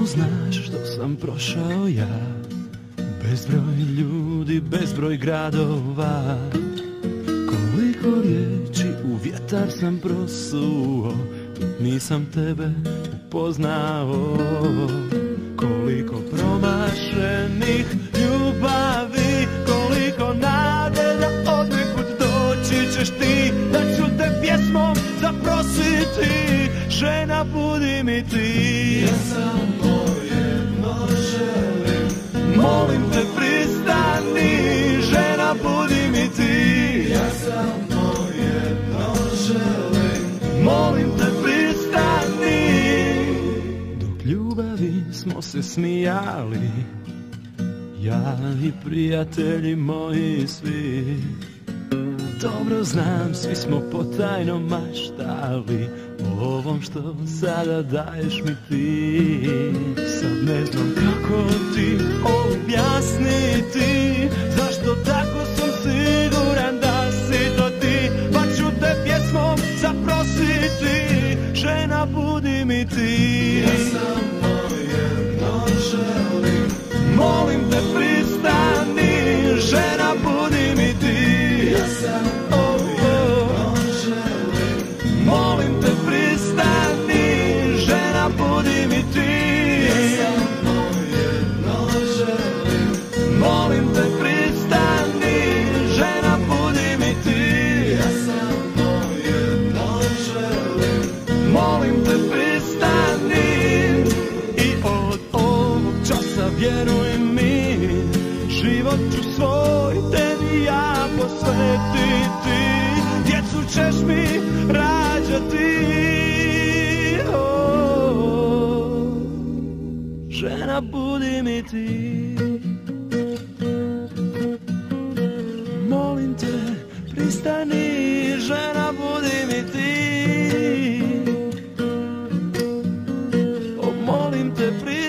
Samo znaš što sam prošao ja, bezbroj ljudi, bezbroj gradova. Koliko riječi u vjetar sam prosuo, nisam tebe upoznao. Koliko promašenih ljubavi, koliko nade da odnekud doći ćeš ti, da ću te pjesmom zaprositi. Žena, budi mi ti. Ja samo jedno želim, molim te pristani. Žena, budi mi ti. Ja samo jedno želim, molim te pristani. Dok ljubavi smo se smijali, ja i prijatelji moji svi. Dobro znam, svi smo potajno maštali o ovom što sada daješ mi ti. Sad ne znam kako ti objasniti, zašto tako sam siguran da si to ti. Pa ću te pjesmom zaprositi. Žena, budi mi ti. Ja samo jedno želim, molim te pristani. Žena, budi mi ti. Ja samo jedno želim, molim te pristani. Žena, budi mi ti. Ja samo jedno želim, molim te pristani. Žena, budi mi ti. Ja samo jedno želim, molim te pristani. I od ovog časa vjeruj mi, život ću svoj tebi ja posvetiti. Djecu ćeš mi rađati. Žena, budi mi ti. Molim te pristani. Žena, budi mi ti. Molim te pristani.